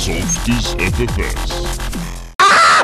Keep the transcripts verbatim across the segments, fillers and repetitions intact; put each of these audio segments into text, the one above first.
Softies F F S. Ah!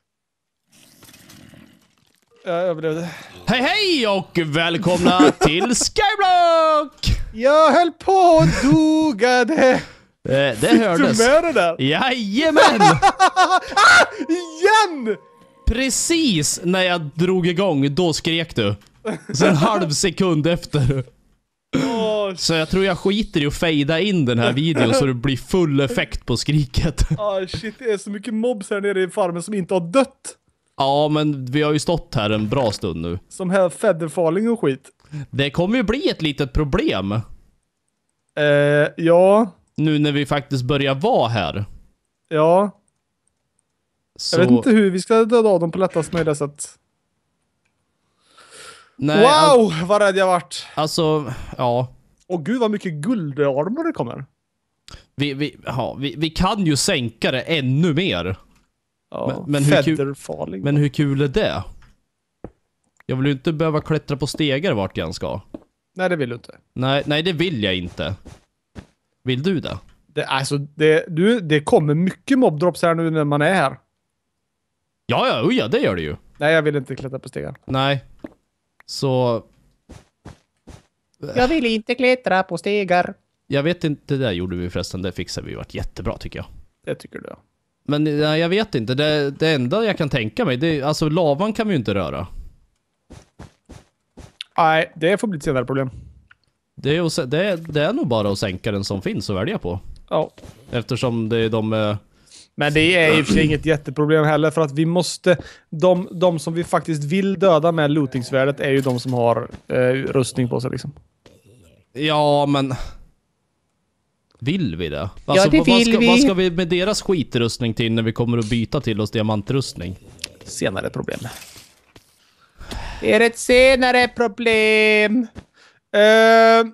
Jag överlevde. Hej hej och välkomna till Skyblock! Jag höll på att doga det. Det, det hördes. Du med det där? Jajamän! Ah! Igen! Precis när jag drog igång, då skrek du. Så en halv sekund efter. Oh, Så jag tror jag skiter i att fejda in den här videon så det blir full effekt på skriket. oh shit, det är så mycket mobs här nere i farmen som inte har dött. Ja, men vi har ju stått här en bra stund nu. Som här featherfalling och skit. Det kommer ju bli ett litet problem. Eh, ja. Nu när vi faktiskt börjar vara här. Ja. Så... Jag vet inte hur vi ska döda av dem på lättast möjliga sätt. Nej, wow, all... vad rädd jag vart. Alltså, ja. Åh gud, vad mycket guldarmor det kommer. Vi, vi, ja, vi, vi kan ju sänka det ännu mer. Ja, men, men, hur kul, men hur kul är det? Jag vill ju inte behöva klättra på stegar vart jag ska. Nej, det vill du inte. Nej, nej, det vill jag inte. Vill du det? Det, alltså, det, du, det kommer mycket mobdrops här nu när man är här. Ja, ja, ja, det gör det ju. Nej, jag vill inte klättra på stegar. Nej. Så... Jag vill inte klättra på stegar. Jag vet inte, det där gjorde vi förresten. Det fixade vi, varit jättebra tycker jag. Det tycker du, ja. Men nej, jag vet inte. Det, det enda jag kan tänka mig, det, alltså lavan kan vi ju inte röra. Nej, det får bli ett senare problem. Det är, att, det, är, det är nog bara att sänka den som finns att välja på. Ja. Eftersom det är de... Eh... Men det är i och för sig inget jätteproblem heller, för att vi måste... De, de som vi faktiskt vill döda med lootingsvärdet är ju de som har eh, rustning på sig liksom. Ja, men... Vill vi det? Alltså, ja, det vad, vill ska, vi. Vad ska vi med deras skitrustning till när vi kommer att byta till oss diamantrustning? Senare problem. Det är ett senare problem. Uh,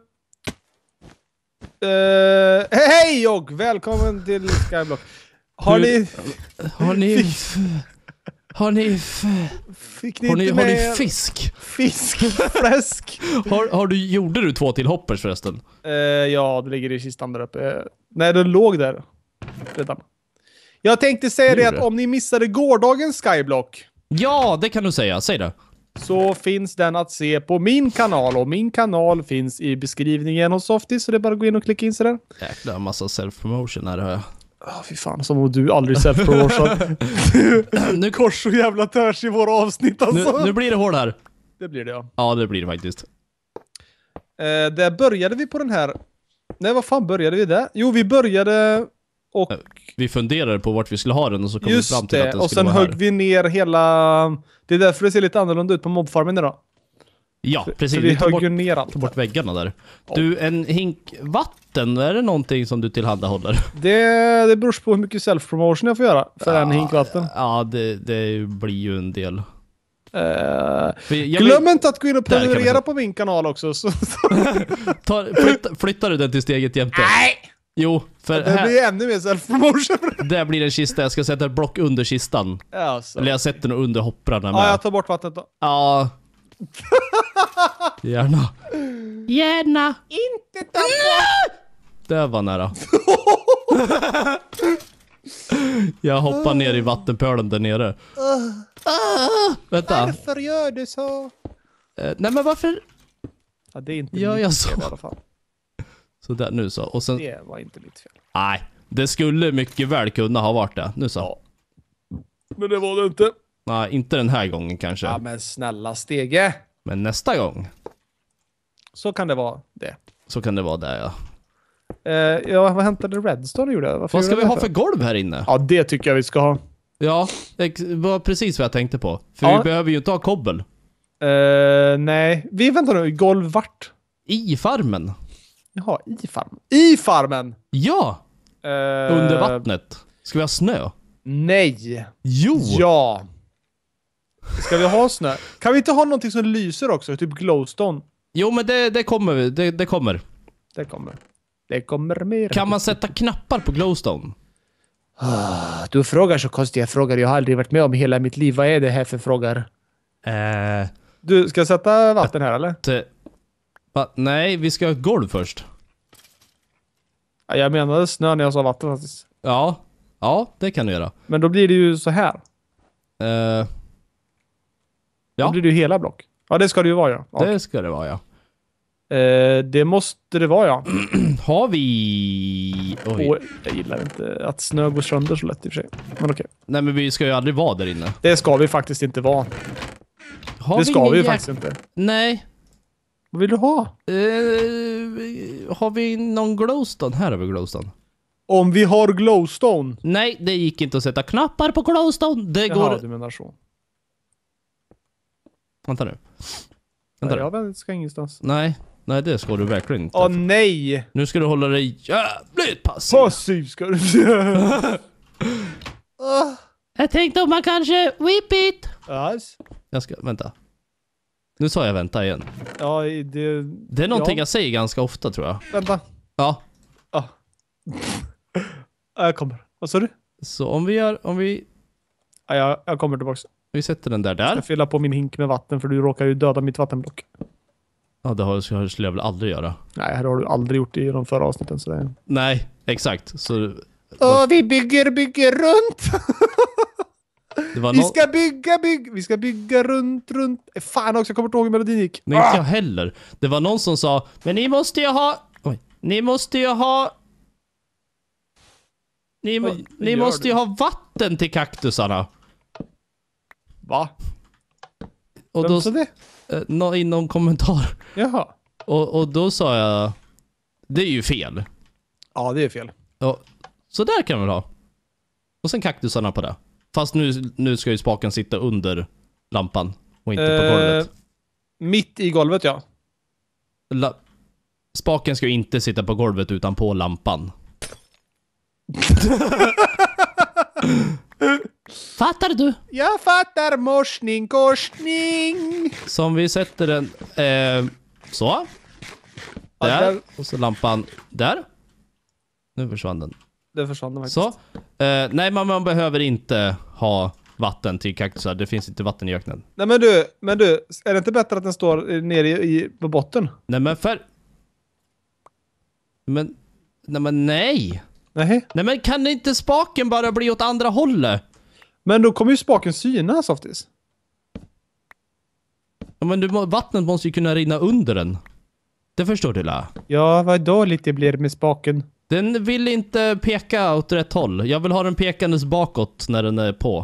uh, hej och välkommen till Skyblock. Har Hur, ni... Har ni... Har ni... Fick ni har, ni inte har med ni fisk? Fisk, fläsk. har, har du, gjorde du två till hoppers förresten? Uh, ja, det ligger i kistan där uppe. Uh, nej, den låg där. Redan. Jag tänkte säga det att om ni missade gårdagens Skyblock. Ja, det kan du säga. Säg det. Så finns den att se på min kanal. Och min kanal finns i beskrivningen hos Softies. Så det är bara att gå in och klicka in sig där. Jäkla massa self-promotion här har jag. Oh, fy fan, som om du aldrig self-promotion. Nu kors och jävla törs i våra avsnitt alltså. Nu, nu blir det hård här. Det blir det, ja. Ja, det blir det faktiskt. Eh, där började vi på den här... Nej, vad fan började vi där? Jo, vi började och... Vi funderade på vart vi skulle ha den och så kom Just vi fram till det, att den och skulle sen vara högg här. vi ner hela... Det är därför det ser lite annorlunda ut på mobfarmen idag. Ja, precis. Så vi, vi högg bort, ju ner allt. bort väggarna där. Ja. Du, en hink vatten, är det någonting som du tillhandahåller? Det, det beror på hur mycket self-promotion jag får göra för ja, en hink vatten. Ja, det, det blir ju en del. Uh, jag glöm vill... inte att gå in och prenumerera på min kanal också. Så, så. Ta, flytta, flyttar du den till steget jämte? Nej! Jo, för det här, blir ännu mer self-promotion. där blir en kista. Jag ska sätta ett block under kistan. Ja, så. Eller jag sätter den under hopprarna med. Ja, jag tar bort vattnet då. Ja. Gärna. Gärna. Inte ta bort. Det var nära. Jag hoppar ner i vattenpölen där nere. Uh. Ah, vänta. Varför gör du så? Uh, nej men varför? Ja, det är inte ja, mitt jag fel så. i alla fall. Så där, nu så. Och sen... Det var inte mitt fel. Nej, det skulle mycket väl kunna ha varit det. Nu så. Ja. Men det var det inte. Nej, inte den här gången kanske. Ja, men snälla Stege. Men nästa gång. Så kan det vara det. Så kan det vara där, ja. Uh, ja, vad hämtade Redstone gjorde? Varför vad ska gjorde vi ha för? för golv här inne? Ja, det tycker jag vi ska ha. Ja, det var precis vad jag tänkte på. För ja. vi behöver ju inte ha kobbel. Uh, nej, vi väntar nu. Golv vart? I farmen. Jaha, i farmen. I farmen! Ja! Uh, Under vattnet. Ska vi ha snö? Nej. Jo! Ja. Ska vi ha snö? Kan vi inte ha någonting som lyser också? Typ glowstone? Jo, men det, det kommer vi. Det, det kommer. Det kommer. Det kommer mer. Kan man sätta knappar på glowstone? Du frågar så konstiga frågor jag har aldrig varit med om i hela mitt liv. Vad är det här för frågor? Eh... Du, ska jag sätta vatten här eller? Att, va? Nej, vi ska ha ett golv först. Ja, jag menade snö när jag sa vatten faktiskt. Ja, Ja, det kan du göra. Men då blir det ju så här. Uh, ja. Då blir det ju hela block. Ja, det ska det ju vara, ja. Det Okay. ska det vara, ja. Eh, det måste det vara, ja. Har vi... Oj. Och jag gillar inte att snö går sönder så lätt i och för sig. Men okej. Okay. Nej, men vi ska ju aldrig vara där inne. Det ska vi faktiskt inte vara. Har det vi ska vi ju jäk... faktiskt inte. Nej. Vad vill du ha? Uh, har vi någon glowstone? Här har vi glowstone. Om vi har glowstone. Nej, det gick inte att sätta knappar på glowstone. Det Jaha, går... du menar så. Vänta nu. Vänta Nej, nu. jag ska ingenstans. Nej, nej det ska du verkligen inte. Åh oh, nej! Nu ska du hålla dig jävligt passiv. Passiv ska du säga. uh. Jag tänkte om man kanske whip it. Yes. Jag ska, vänta. Nu sa jag vänta igen. Ja, det... Det är någonting ja. jag säger ganska ofta, tror jag. Vänta. Ja. Ah. Jag kommer. Vad sa du? Så om vi gör, om vi... Ja, jag, jag kommer tillbaka. Vi sätter den där där. Jag fyller på min hink med vatten för du råkar ju döda mitt vattenblock. Ja, det har, skulle jag väl aldrig göra. Nej, här har du aldrig gjort det i de förra avsnitten. Så det är... Nej, exakt. Så... Åh, vi bygger, bygger runt! Det var vi no... ska bygga, bygga, vi ska bygga runt, runt. Fan också, jag kommer inte ihåg hur melodin gick. Nej, inte jag heller. Det var någon som sa, men ni måste ju ha... Oj. Ni måste ju ha... Ni, må... Oj, ni gör måste du? ju ha vatten till kaktusarna. Va? Och Vem då... sa det? Eh, nå- i någon kommentar. Jaha. Och, och då sa jag... Det är ju fel. Ja, det är fel. Och, så där kan vi väl ha. Och sen kaktusarna på det. Fast nu, nu ska ju spaken sitta under lampan. Och inte på Eh, golvet. Mitt i golvet, ja. La- spaken ska ju inte sitta på golvet utan på lampan. Fattar du? Jag fattar morsning, korsning. Så om vi sätter den... Eh, så. Ja, Där. där- Och så lampan där. Nu försvann den. Det försvann det faktiskt. Så. Eh, nej, man, man behöver inte ha vatten till kaktusar. Det finns inte vatten i öknen. Nej men du, men du, är det inte bättre att den står nere i, i, på botten? Nej, men för... Men... Nej, men nej. Nej. Nej, men kan inte spaken bara bli åt andra hållet? Men då kommer ju spaken synas, Softis. Ja, men du, må- vattnet måste ju kunna rinna under den. Det förstår du, la. Ja, vad dåligt det blir med spaken. Den vill inte peka åt rätt håll. Jag vill ha den pekandes bakåt när den är på.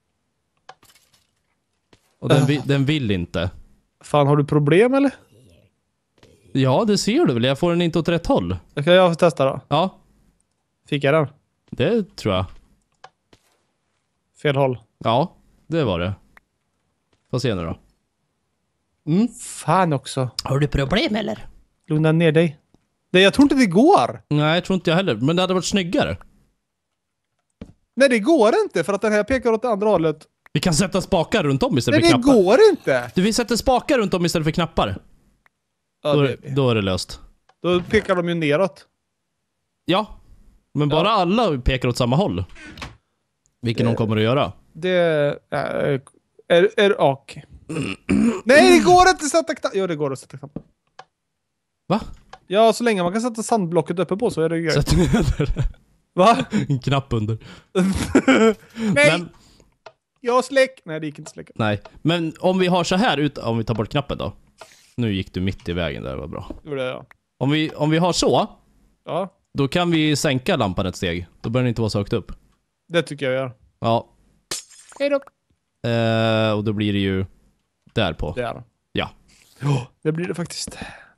Och den, vi, den vill inte. Fan, har du problem eller? Ja, det ser du väl. Jag får den inte åt rätt håll. Ska jag få testa då? Ja, Fick jag den? det tror jag. Fel håll. Ja, det var det. Får se nu då. Mm. Fan också. Har du problem eller? Lugna ner dig. Det, jag tror inte det går. Nej, jag tror inte jag heller. Men det hade varit snyggare. Nej, det går inte för att den här pekar åt det andra hållet. Vi kan sätta spakar runt om istället Nej, för det knappar. går inte. Du, vi sätter spakar runt om istället för knappar. Ja, Då, det, är- då är det löst. då pekar de ju neråt. Ja. Men bara Ja. alla pekar åt samma håll. Vilken Det- de kommer att göra. Det är... Är, är okej. Nej, det går inte att sätta knapp. Jo, det går att sätta knapp. Va? Ja, så länge man kan sätta sandblocket uppe på så är det grejt. Sätter vi under Va? en knapp under. Nej! Men, Jag släck. Nej, det gick inte släcka. nej. Men om vi har så här ut, om vi tar bort knappen då. Nu gick du mitt i vägen där, det var bra. Gjorde jag. Om vi, om vi har så, Ja, då kan vi sänka lampan ett steg. Då börjar den inte vara så högt upp. det tycker jag gör. Ja. Hej då. Eh, och då blir det ju där på. Det är det. Ja. Ja, det blir det faktiskt.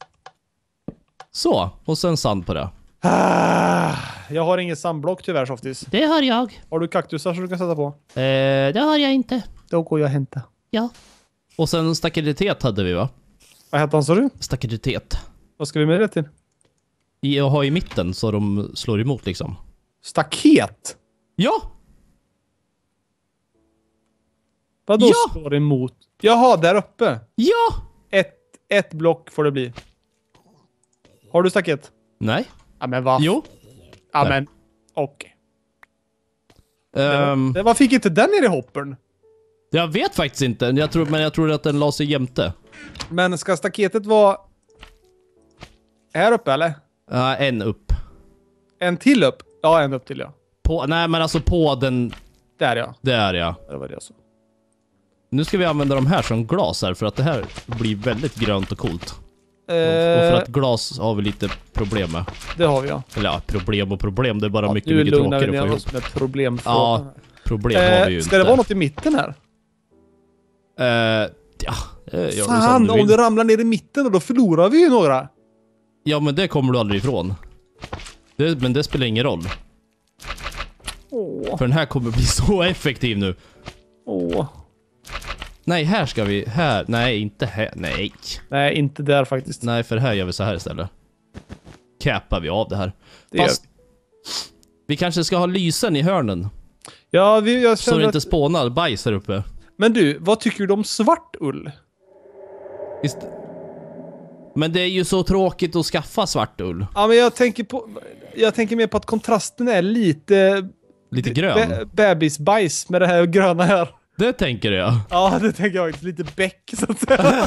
Så, och sen sand på det. Ah, jag har ingen sandblock tyvärr, Softis. Det har jag. Har du kaktusar som du kan sätta på? Eh, det har jag inte. Då går jag och hämtar. Ja. Och sen stakeditet hade vi, va? Vad hette han, sa du? Stakeditet. Vad ska vi med det till? I, att ha i mitten så de slår emot liksom. Staket? Ja! Vadå Ja! slår emot? Jaha, där uppe. Ja! Ett, ett block får det bli. Har du staket? Nej. Ja, men vad? Jo. Ja, Nej. men... Okej. Det Ehm, var- Vad fick inte den ner i hoppern? jag vet faktiskt inte, jag tror, men jag tror att den la sig jämte. Men ska staketet vara... Här uppe, eller? Uh, en upp. En till upp? Ja, en upp till, ja. På, nej men alltså på den... Där ja. Där ja. Det var det jag sa. Nu ska vi använda de här som glas här för att det här blir väldigt grönt och coolt. Eh, Och för att glas har vi lite problem med. det har vi ja. Eller ja, problem och problem. Det är bara ja mycket, nu mycket lugnar vi tråkigare ner att få ihop. oss med problemfrågan. Ja, problem har vi ju eh, inte. Ska det vara något i mitten här? Eh, ja, eh, gör du Fan, som du om vill. det ramlar ner i mitten då förlorar vi ju några. Ja, men det kommer du aldrig ifrån. Det, men det spelar ingen roll. Åh, För den här kommer bli så effektiv nu. åh. Nej, här ska vi... Här. Nej, inte här. Nej. Nej, inte där faktiskt. Nej, för här gör vi så här istället. Cappar vi av det här. Det gör Fast vi kanske ska ha lysen i hörnen. Ja, vi, jag Så känner det inte att... spånar bajs här uppe. Men du, vad tycker du om svart ull? Visst. Men det är ju så tråkigt att skaffa svart ull. Ja, men jag tänker på... Jag tänker mer på att kontrasten är lite... Lite grön. Be- bebisbajs med det här gröna här. Det tänker jag. Ja, det tänker jag faktiskt. Lite bäck, så att säga.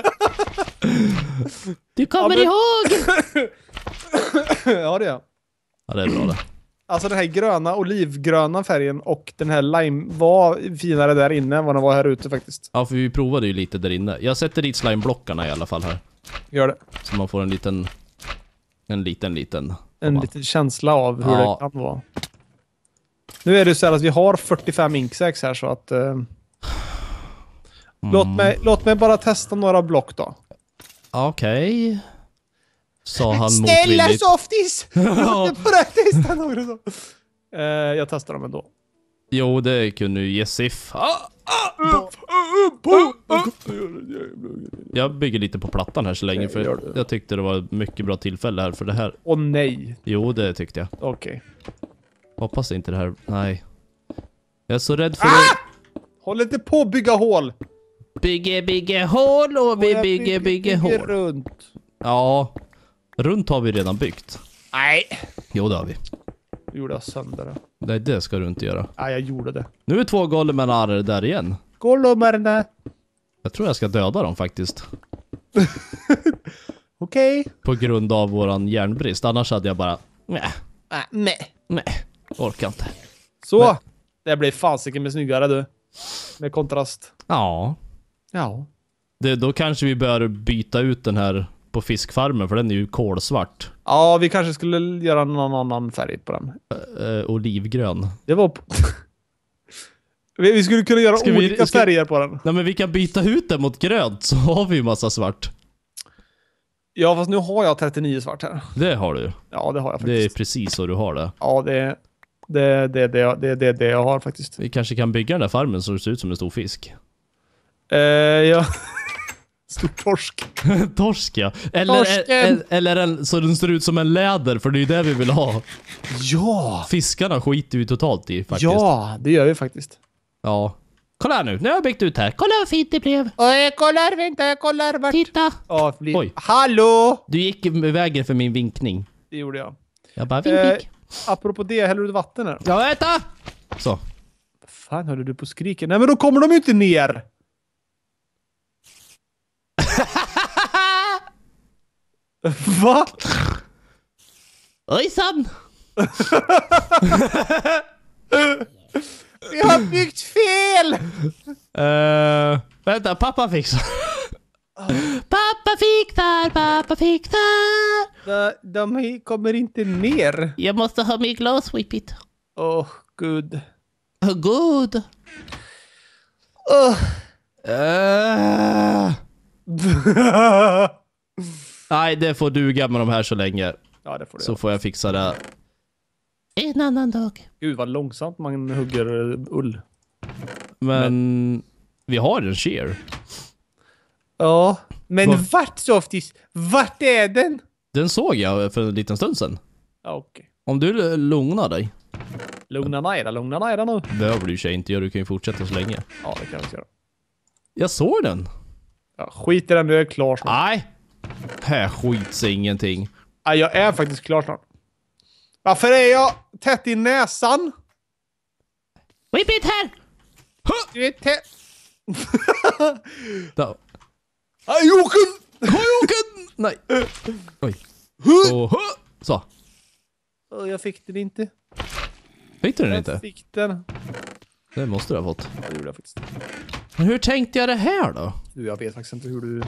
Du kommer Ja, men- ihåg! Ja, det är jag. Ja, det är bra det. Alltså den här gröna, olivgröna färgen och den här lime var finare där inne än vad den var här ute faktiskt. Ja, för vi provade ju lite där inne. Jag sätter dit slimeblockarna i alla fall här. Gör det. Så man får en liten... En liten, liten... En Ja. liten känsla av hur Ja. det kan vara. Nu är det så här att vi har fyrtiofem inksäcks här så att... Eh, Mm. låt, mig, låt mig bara testa några block då. Okej. Sa han motvilligt. softis! Ja. På det testa några så. Eh, jag testar dem ändå. Jo, det kunde ju ge siff. Ah! Jag bygger lite på plattan här så länge Nej, gör för det. jag tyckte det var ett mycket bra tillfälle här för det här. Åh nej. Jo, det tyckte jag. Okej. Hoppas inte det här... Nej. Jag är så rädd för Ah! att Håll inte på att bygga hål! bygga, bygga hål och vi Jag bygger, bygger hål. runt. Ja. Runt har vi redan byggt. Nej. Jo, det har vi. Nu gjorde jag sönder det. Nej, det ska du inte göra. Nej, jag gjorde det. Nu är två gollemenar där igen. Gollumarna. Jag tror jag ska döda dem faktiskt. Okej. På grund av våran järnbrist. Annars hade jag bara... Nej, Äh, nej. nej. Orkar inte. Så. Men- Det blir fasiken med snyggare du. Med kontrast. Ja. Ja. Det, då kanske vi bör byta ut den här på fiskfarmen. För den är ju kolsvart. Ja, vi kanske skulle göra någon annan färg på den. Eh, olivgrön. Det var... På... vi vi skulle kunna göra Ska vi- olika ska- färger på den. Nej, men vi kan byta ut den mot grönt. Så har vi ju massa svart. Ja, fast nu har jag trettionio svart här. Det har du. Ja, det har jag Det är faktiskt. precis så du har det. Ja, det är det, det, det, det, det, det jag har faktiskt. Vi kanske kan bygga den där farmen så det ser ut som en stor fisk. Eh, ja. Stor torsk. Torsk, ja. Eller, Torsken! eller, eller en, så den ser ut som en läder, för det är ju det vi vill ha. Ja! Fiskarna skiter vi totalt i faktiskt. Ja, det gör vi faktiskt. Ja. Kolla här nu, nu har jag byggt ut här. Kolla vad fint det blev. Och jag kollar, vänta, jag kollar vart... Titta. Ja, bli... Oj. Hallå! Du gick i vägen för min vinkning. Det gjorde jag. Jag bara vink, Eh, vink. apropå det, häller du vatten här? Ja, vänta! Så. Vad fan höll du på skriken? Nej, men då kommer de ju inte ner! Va? Ojsan! Vi har byggt fel! Uh, vänta, pappa fixar. Pappa fixar, pappa fixar. De, de kommer inte ner. Jag måste ha min glaswhippit. Åh, oh, gud. Oh, god. Oh. Uh. Nej, det får duga med de här så länge. Ja, det får du Så göra. får jag fixa det en annan dag. Gud, vad långsamt man hugger ull. Men vi har en shear. Ja, men Vad? vart, Softis? Vart är den? Den såg jag för en liten stund sedan. Ja, okej. Om du l- lugnar dig. Lugna ner dig, lugna ner dig nu. Behöver du sig inte göra, du kan ju fortsätta så länge. Ja, det kan vi göra. Jag såg den. Ja, skit i den, du är klar snart. Nej. Här skits ingenting. Ja, jag är faktiskt klar snart. Varför är jag tätt i näsan? Whip it här! Du är tätt... Då. Ajoken! Hajoken! Nej. Oj. Och, så. Oh, jag fick den inte. Fick du den Jag inte? fick den. Det måste du ha fått. Ja, det gjorde jag faktiskt. Men hur tänkte jag det här då? Du, jag vet faktiskt inte hur du...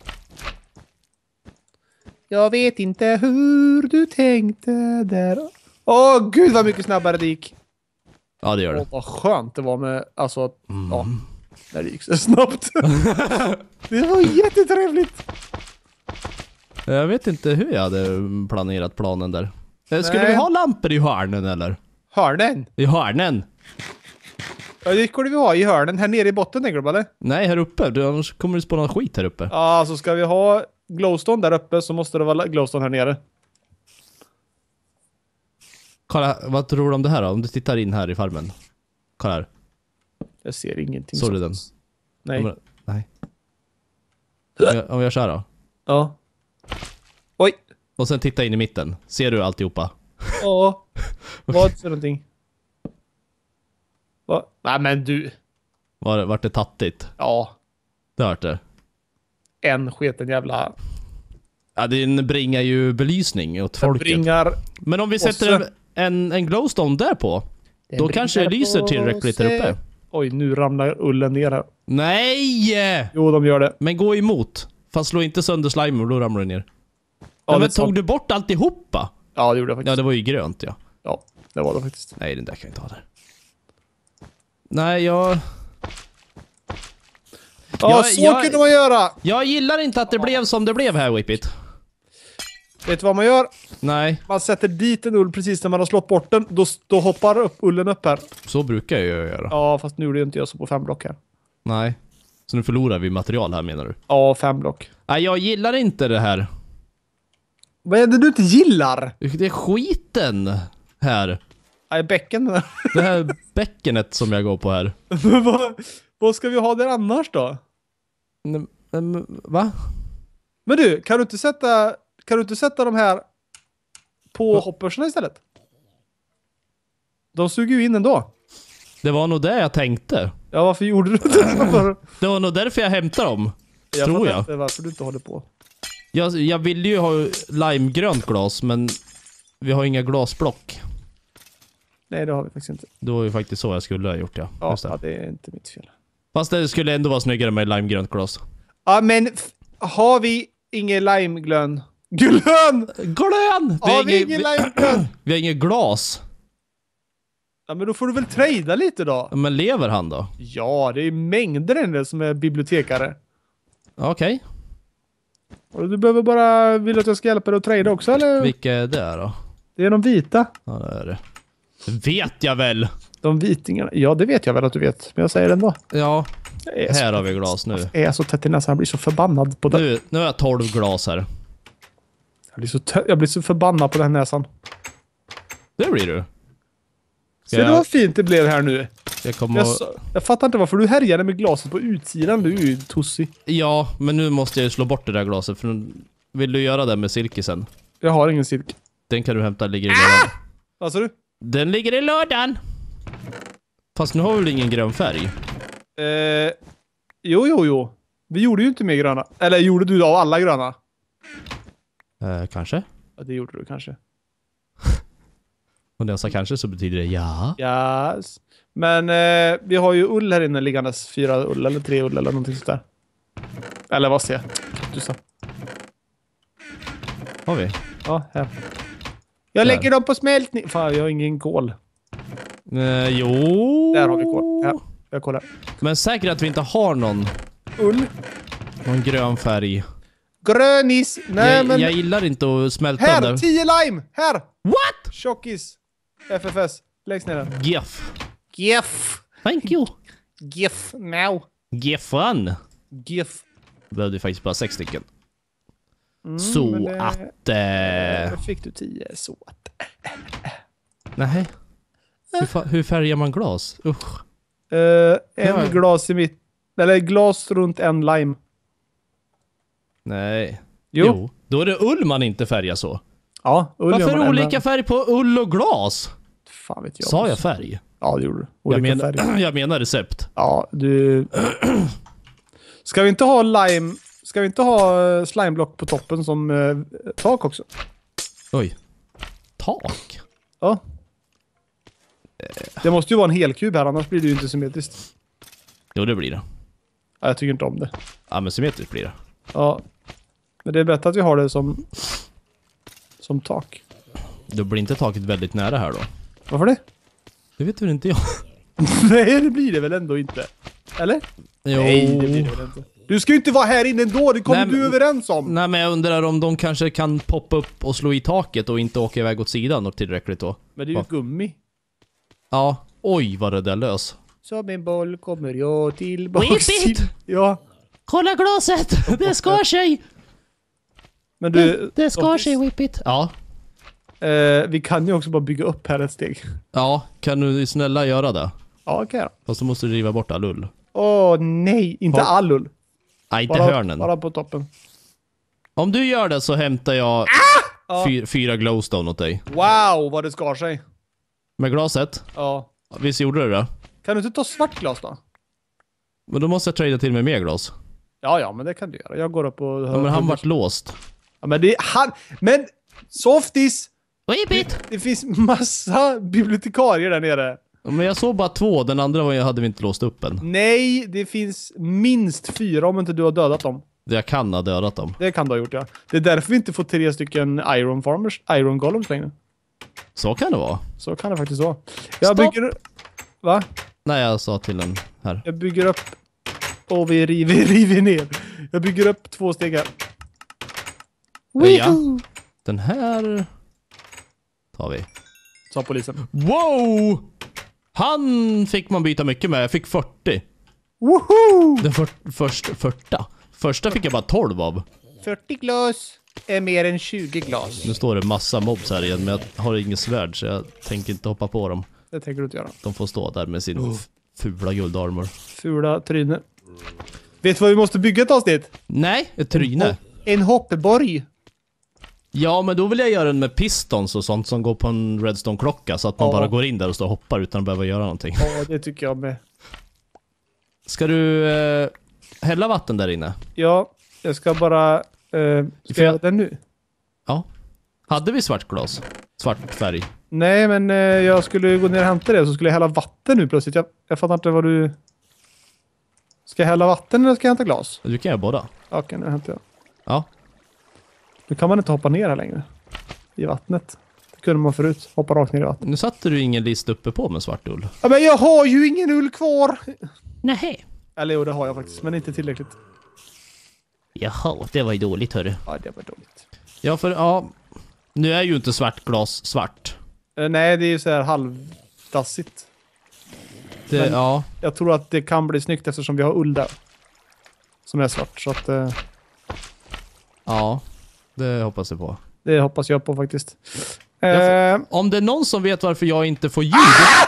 Jag vet inte hur du tänkte där. Åh, gud vad mycket snabbare det gick. Ja, det gör det. Åh, vad skönt det var med, alltså, att- Mm. ja, när det gick så snabbt. Det var jättetrevligt. Jag vet inte hur jag hade planerat planen där. Eh, Skulle Nej. vi ha lampor i hörnen eller? Hörnen. I hörnen? Ja, det skulle vi ha i hörnen. Här nere i botten, tänker du på, eller? Nej, här uppe. Du, annars kommer det spåna skit här uppe. Ja, så ska vi ha glowstone där uppe så måste det vara glowstone här nere. Kolla, vad tror du om det här då? Om du tittar in här i farmen. Kolla här. Jag ser ingenting. Såg du den? sånt. Nej. Om jag- Nej. Om jag, om jag kör då? Ja. Oj. Och sen titta in i mitten. Ser du alltihopa? Ja. Vad för någonting? Va? Nej, men du. Var, vart det tattigt? Ja. Det vart det. En sketen jävla... Ja, den bringar ju belysning åt Den folket. bringar... Men om vi Och sätter så- en, en, en glowstone där på, då kanske det lyser tillräckligt här uppe. Oj, nu ramlar ullen ner här. Nej! Jo, de gör det. Men gå emot. Fast slå inte sönder slime och då ramlar det ner. Ja, Ja, det men är sant. tog du bort alltihopa? Ja, det gjorde jag faktiskt. Ja, det var ju grönt, ja. Ja, det var det faktiskt. Nej, den där kan jag inte ha där. Nej, jag... Ja, Jag- så jag- kunde man göra! Jag gillar inte att det blev som det blev här, Whippit. Vet du vad man gör? Nej, Man sätter dit en ull precis när man har slått bort den. Då, då hoppar upp ullen upp här. så brukar jag ju göra. Ja, fast nu gjorde jag inte jag så på fem block här. Nej. Så nu förlorar vi material här, menar du? Ja, fem block. Nej, jag gillar inte det här. Vad är det du inte gillar? Det är skiten här. Nej, bäcken. Det här bäckenet som jag går på här. Men vad, vad ska vi ha där annars då? Nej, men, Va? Men du, kan du inte sätta, kan du inte sätta de här på Va? hoppersna istället? De suger ju in ändå. Det var nog det jag tänkte. Ja, varför gjorde du inte det? För? Det var nog därför jag hämtade dem. Jag tror fattar jag. inte varför du inte håller på. jag. Jag ville ju ha limegrönt glas, men vi har inga glasblock. Nej, det har vi faktiskt inte. Det var ju faktiskt så jag skulle ha gjort, ja. Ja, Just det. ja, det är inte mitt fel. Fast det skulle ändå vara snyggare med limegrönt glas. Ja, men f- har vi ingen limeglön? Glön! Glön! Vi Har har, vi inget, ingen vi, limeglön? vi har inget glas. Ja, men då får du väl trada lite då? Men lever han då? Ja, det är mängder än som är bibliotekare. Okej. Och du behöver bara... Vill du att jag ska hjälpa dig att trada också, eller? Vilka är det då? Det är de vita. Ja, det är det. Vet jag väl. De vitingarna. Ja, det vet jag väl att du vet. Men jag säger det ändå. Ja, Jag är här så, har vi glas nu. jag är så tätt i näsan. Jag blir så förbannad på det. Nu, nu har jag tolv glas här. Jag blir så, tä- jag blir så förbannad på den näsan. Det blir du. Ser du vad fint det blev här nu? Jag kommer Jag, att... sa- jag fattar inte varför du härjade med glaset på utsidan. Du är ju tossig. Ja, men nu måste jag ju slå bort det där glaset. För nu... Vill du göra det med silkesen? Jag har ingen silk. Den kan du hämta, ligger i lådan. Vad sa du? Den ligger i lådan! Fast nu har vi väl ingen grön färg? Eh, jo, jo, jo. Vi gjorde ju inte mer gröna. Eller gjorde du av alla gröna? Eh, kanske? Ja, det gjorde du kanske. Och när jag sa kanske så betyder det ja. Yes. Men eh, vi har ju ull här inne liggandes. Fyra ull eller tre ull eller någonting sånt där. Eller vad ser jag? Du sa. Har vi? Ja, här. Jag Där. lägger dem på smältning. Fan, jag har ingen kol. Eh, jo... Där har vi kol. Ja, jag kollar. Men säkert att vi inte har någon, Ull. någon grön färg. Grönis. Nej, jag, men... jag gillar inte att smälta Här! den. tio lime! Här! What? Tjockis. F F S. Längst ner den. Geff. GIF. Thank you. GIF now. Geffan. GIF. Behövde faktiskt bara sex stycken. Mm, så men det- att... Eh, Då fick du tio så att... nej. Hur, fa- hur färgar man glas? Usch. Uh, en Ja. glas i mitt... Eller glas runt en lime. Nej. Jo. Då är det ull man inte färgar så. Ja, ull gör Varför man olika enda- färg på ull och glas? Fan vet jag. Sa jag färg? Ja, det gjorde du. Jag, Olika men, färger. jag menar recept. Ja, du... Ska vi inte ha lime... Ska vi inte ha eh, slimeblock på toppen som eh, tak också? Oj. Tak? Ja. Det måste ju vara en helkub här, annars blir det ju inte symmetriskt. Jo, det blir det. Ja, jag tycker inte om det. Ja, men symmetriskt blir det. Ja. Men det är bättre att vi har det som som tak. Då blir inte taket väldigt nära här då? Varför det? Det vet väl inte jag. Nej, det blir det väl ändå inte. Eller? Jo. Nej, det blir det väl inte. Du ska ju inte vara här inne ändå, det kommer Nej, du men- överens om. Nej, men jag undrar om de kanske kan poppa upp och slå i taket och inte åka iväg åt sidan och tillräckligt då. Men det är ju Va? gummi. Ja. Oj, vad det där lös. Som en boll kommer jag tillbaks Whip it! till... Ja. Kolla glaset! Det skar sig! Men du... Det skar sig, whip it. Ja. Eh, vi kan ju också bara bygga upp här ett steg. Ja, kan du snälla göra det? Ja, okej då. Fast så måste du riva bort all ull. Åh nej, inte Har- all ull. Nej, inte Bara, hörnen. bara på toppen. Om du gör det så hämtar jag Ja. fy, fyra glowstone åt dig. Wow, vad det skar sig. Med glaset? Ja. Visst gjorde du det? Kan du inte ta svart glas då? Men då måste jag trada till med mer glas. Ja, ja, men det kan du göra. Jag går upp och... Ja, men han vart låst. Ja, men det är han... Men... Softis! Whip it! Det finns massa bibliotekarier där nere. Ja, men jag såg bara två, den andra var, hade vi inte låst upp än. Nej, det finns minst fyra om inte du har dödat dem. Det jag kan ha dödat dem. Det kan du ha gjort, ja. Det är därför vi inte får tre stycken Iron Farmers, Iron Golems längre. Så kan det vara. Så kan det faktiskt vara. Jag Stopp. bygger... Va? Nej, jag sa till den här. Jag bygger upp... Och vi river, river ner. Jag bygger upp två steg här. Ja. Den här tar vi. Sa polisen. Wow! Han fick man byta mycket med. Jag fick fyrtio. Woho! Den för, först, första. Första fick jag bara tolv av. fyrtio glas är mer än tjugo glas. Nu står det massa mobs här igen, men jag har ingen svärd så jag tänker inte hoppa på dem. Det tänker du inte göra. De får stå där med sin f- fula guldarmor. Fula tryne. Vet du vad vi måste bygga ett avsnitt? Nej, ett tryne. En hoppborg. Ja, men då vill jag göra den med pistons och sånt som går på en redstone-klocka så att man Ja. bara går in där och står och hoppar utan att behöva göra någonting. Ja, det tycker jag med. Ska du eh, hälla vatten där inne? Ja, jag ska bara... Eh, ska För jag jag- göra det nu? Ja. Hade vi svart glas? Svart färg? Nej, men eh, jag skulle gå ner och hämta det så skulle jag hälla vatten nu plötsligt. Jag, jag fattar inte vad du... Ska jag hälla vatten eller ska jag hämta glas? Du kan göra båda. Okej, nu hämtar jag. Ja. Nu kan man inte hoppa ner här längre. I vattnet. Det kunde man förut. Hoppa rakt ner i vattnet. Nu satte du ingen list uppe på med svart ull. Ja, men jag har ju ingen ull kvar! Nej. Eller jo, det har jag faktiskt. Men inte tillräckligt. Jaha, det var ju dåligt hörru. Ja, det var dåligt. Ja, för ja... Nu är ju inte svart glas svart. Eh, nej, det är ju så här halvdassigt. Det, Men- ja. Jag tror att det kan bli snyggt eftersom vi har ull där. Som är svart. Så att eh, Ja. Det hoppas jag på. det hoppas jag på faktiskt. Jag Eh, Om det är någon som vet varför jag inte får ljud...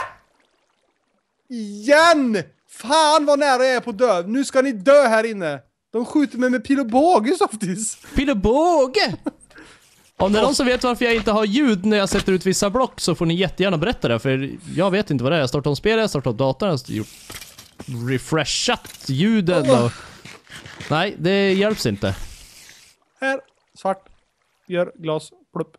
igen! Fan vad nära jag är på dö. Nu ska ni dö här inne. De skjuter mig med pil och båge, Softis. Pil och båge! Om det är någon som vet varför jag inte har ljud när jag sätter ut vissa block så får ni jättegärna berätta det. För jag vet inte vad det är. Jag startar om spelet, jag startar om datorn, jag har gjort refreshat ljuden och... Nej, det hjälps inte. Här, svart. Gör glas. Plupp.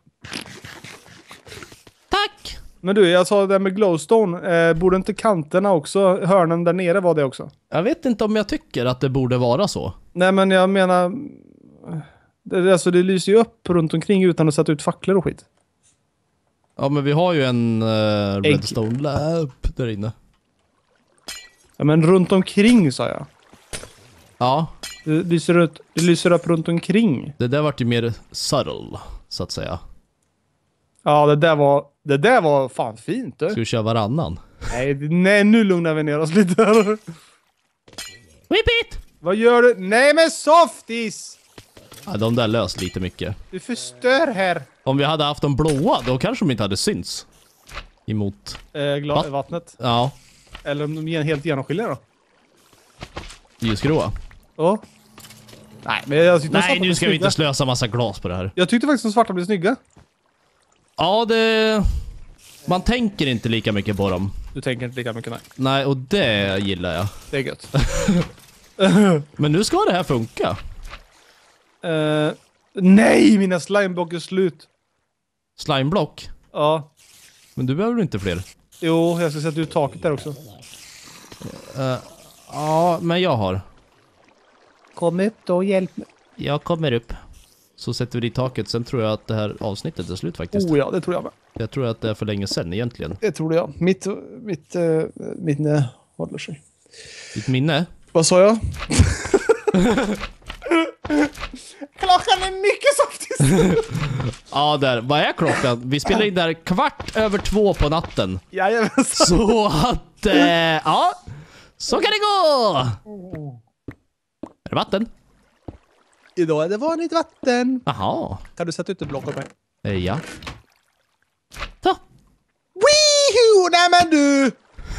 Tack! Men du, jag sa det där med glowstone. Eh, borde inte kanterna också, hörnen där nere var det också? Jag vet inte om jag tycker att det borde vara så. Nej, men jag menar... Det, alltså, det lyser ju upp runt omkring utan att sätta ut facklor och skit. Ja, men vi har ju en uh, redstone lamp där inne. Ja, men runt omkring, sa jag. Ja, Det lyser, ut, det lyser upp runt omkring. det där vart ju mer subtle, så att säga. Ja, det där var, det där var fan fint. Du. Ska vi köra varannan? Nej, nej, nu lugnar vi ner oss lite. Whip it! Vad gör du? Nej, men Softis! Ja, de där lös lite mycket. Du förstör här. Om vi hade haft de blåa, då kanske de inte hade synts. Emot. Eh, gla- Va? vattnet. Ja, Eller om de är helt genomskinliga då. ljusgråa. Ja. Nej, men jag tyckte de Nej, svarta nu blev ska vi snygga. inte slösa massa glas på det här. Jag tyckte faktiskt de svarta blev snygga. Ja, det... Man tänker inte lika mycket på dem. Du tänker inte lika mycket, nej. Nej, och det gillar jag. Det är gött. Men nu ska det här funka. Eh, nej, mina slimeblock är slut. Slimeblock. Ja. Men du behöver inte fler. Jo, jag ska sätta ut taket där också. Uh, ja, men jag har. Kom upp då, hjälp mig. Jag kommer upp. Så sätter vi dit taket. Sen tror jag att det här avsnittet är slut faktiskt. Oh ja, det tror jag med. Jag tror att det är för länge sedan egentligen. Det tror jag. Mitt, mitt, uh, mitt uh, håller sig. Ditt minne? Vad sa jag? Klockan är mycket softis. Ja, där. Vad är klockan? Vi spelar in där kvart över två på natten. Jajamensan. Så att, eh, ja. Så kan det gå! Är det vatten? Idag är det vanligt vatten. Jaha. Kan du sätta ut ett block åt mig? Eh, ja. Så. Wihoo! Nej men du!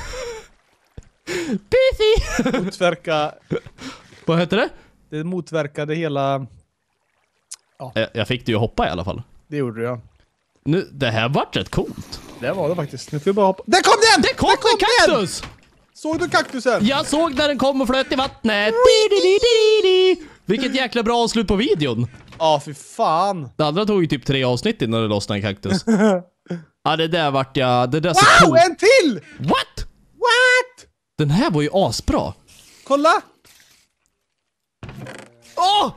Busy! Motverka... Vad heter det? Det motverkade hela... Jag, jag fick det ju hoppa i alla fall. Det gjorde jag. Nu, det här vart rätt coolt. Det var det faktiskt. Nu får vi bara hoppa. Där kom den! Det kom Där kom en den! kaktus! Såg du kaktusen? Jag såg när den kom och flöt i vattnet. Di, di, di, di, di. Vilket jäkla bra avslut på videon. Ja, fy fan. Det andra tog ju typ tre avsnitt innan det lossnade en kaktus. Ja, det där vart jag... Det där så Wow, coolt. en till! What? What? Den här var ju asbra. Kolla! Åh!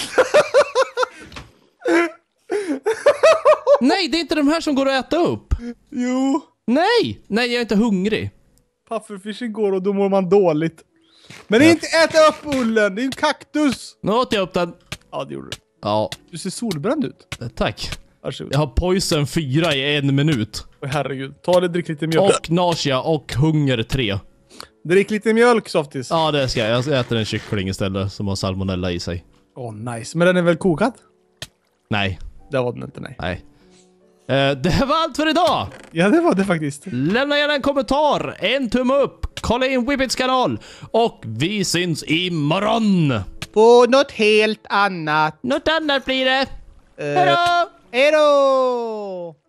Nej, det är inte de här som går att äta upp. Jo. Nej! Nej, jag är inte hungrig. Pufferfishen går och då mår man dåligt. Men det är inte äta upp ullen, det är en kaktus. Nu åt jag upp den. Ja, det gjorde du. Ja, Du ser solbränd ut. eh, tack. Varsågod. Jag har poison fyra i en minut. Åh, herregud. Ta det, drick lite mjölk. Och nausea och hunger tre. Drick lite mjölk, softis. Ja, det ska jag. Jag äter en kyckling istället som har salmonella i sig. Åh, oh, nice. Men den är väl kokad? Nej, Det var den inte, nej. nej. Eh, det var allt för idag! Ja, det var det faktiskt. Lämna gärna en kommentar, en tumme upp, kolla in Whippets kanal och vi syns imorgon! På något helt annat. Något annat blir det. Uh, Hejdå! Hejdå!